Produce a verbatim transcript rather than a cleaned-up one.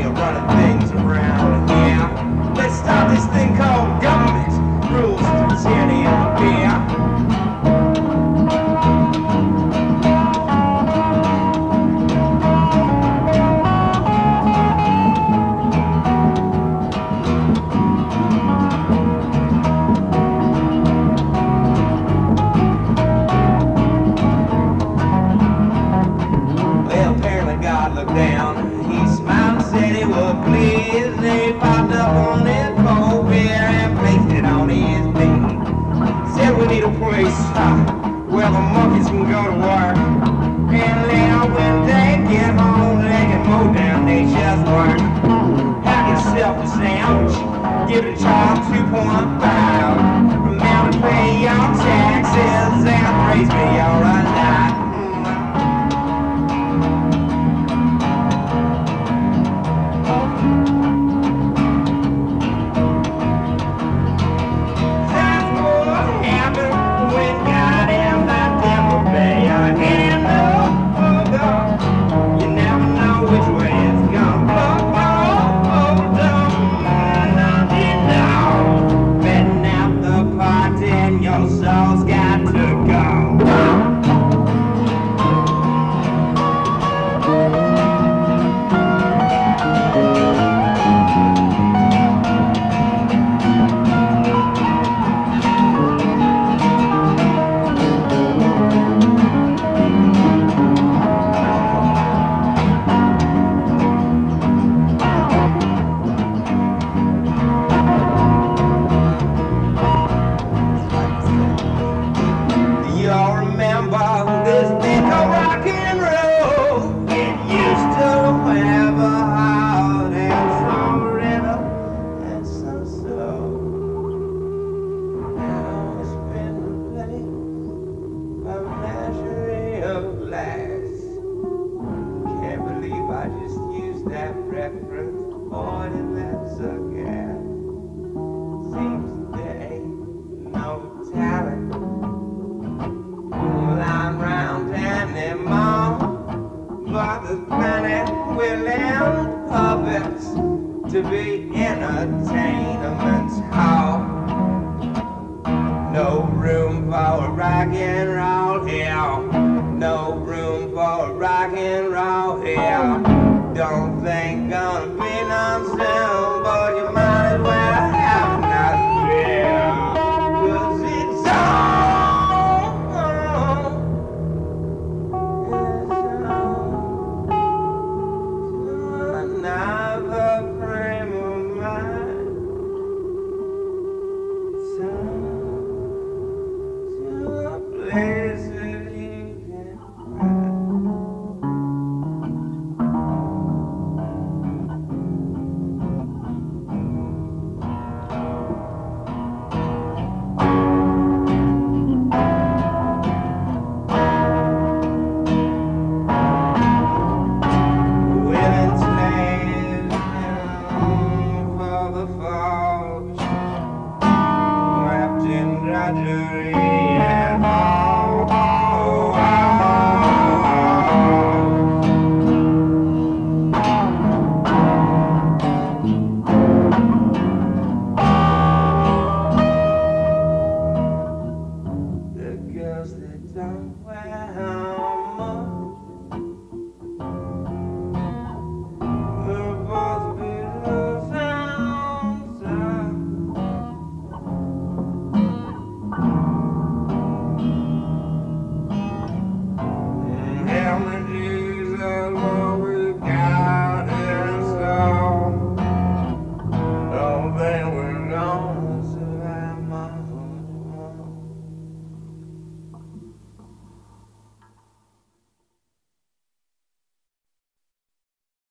are running things around here. Let's stop this thing called government. Rules to tyranny and fear. Down. He smiled and said he would please. They popped up on his pole beer and placed it on his knee. Said we need a place uh, where the monkeys can go to work. And later when they get home, they can mow down nature's work. Have yourself a sandwich, give it a charge two point five. Remember to pay your taxes and praise me all right. I just used that reference point and that's a gap. Seems there ain't no talent lying round anymore, but there's plenty willing puppets to be entertainment hall. No room for rock and roll here. No room for rock and roll here. Don't think gonna be nonsense.